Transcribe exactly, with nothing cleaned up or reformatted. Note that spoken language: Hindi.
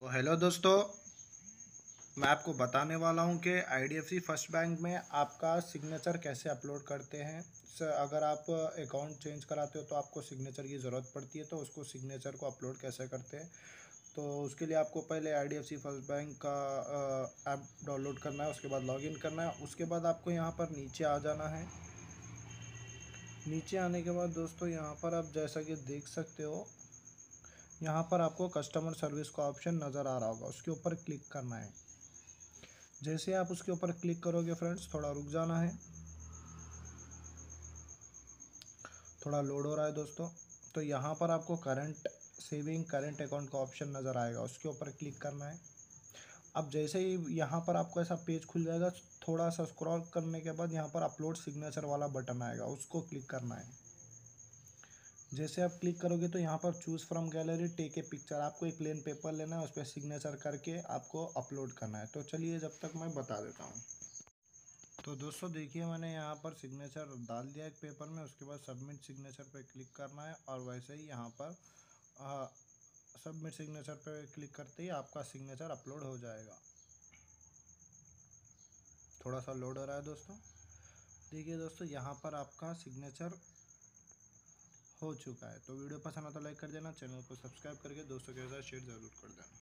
तो हेलो दोस्तों, मैं आपको बताने वाला हूं कि I D F C first bank में आपका सिग्नेचर कैसे अपलोड करते हैं। सर, अगर आप अकाउंट चेंज कराते हो तो आपको सिग्नेचर की ज़रूरत पड़ती है, तो उसको सिग्नेचर को अपलोड कैसे करते हैं। तो उसके लिए आपको पहले I D F C first bank का ऐप डाउनलोड करना है, उसके बाद लॉगिन करना है। उसके बाद आपको यहाँ पर नीचे आ जाना है। नीचे आने के बाद दोस्तों यहाँ पर आप जैसा कि देख सकते हो, यहाँ पर आपको कस्टमर सर्विस का ऑप्शन नज़र आ रहा होगा, उसके ऊपर क्लिक करना है। जैसे आप उसके ऊपर क्लिक करोगे फ्रेंड्स, थोड़ा रुक जाना है, थोड़ा लोड हो रहा है दोस्तों। तो यहाँ पर आपको करंट सेविंग करंट अकाउंट का ऑप्शन नज़र आएगा, उसके ऊपर क्लिक करना है। अब जैसे ही यहाँ पर आपको ऐसा पेज खुल जाएगा, थोड़ा सा स्क्रॉल करने के बाद यहाँ पर अपलोड सिग्नेचर वाला बटन आएगा, उसको क्लिक करना है। जैसे आप क्लिक करोगे तो यहाँ पर choose from gallery take a picture, आपको एक प्लेन पेपर लेना है, उस पर सिग्नेचर करके आपको अपलोड करना है। तो चलिए जब तक मैं बता देता हूँ। तो दोस्तों देखिए, मैंने यहाँ पर सिग्नेचर डाल दिया एक पेपर में। उसके बाद सबमिट सिग्नेचर पे क्लिक करना है और वैसे ही यहाँ पर सबमिट सिग्नेचर पे क्लिक करते ही आपका सिग्नेचर अपलोड हो जाएगा। थोड़ा सा लोड हो रहा है दोस्तों। देखिए दोस्तों, यहाँ पर आपका सिग्नेचर हो चुका है। तो वीडियो पसंद आता लाइक कर देना, चैनल को सब्सक्राइब करके दोस्तों के साथ शेयर ज़रूर कर देना।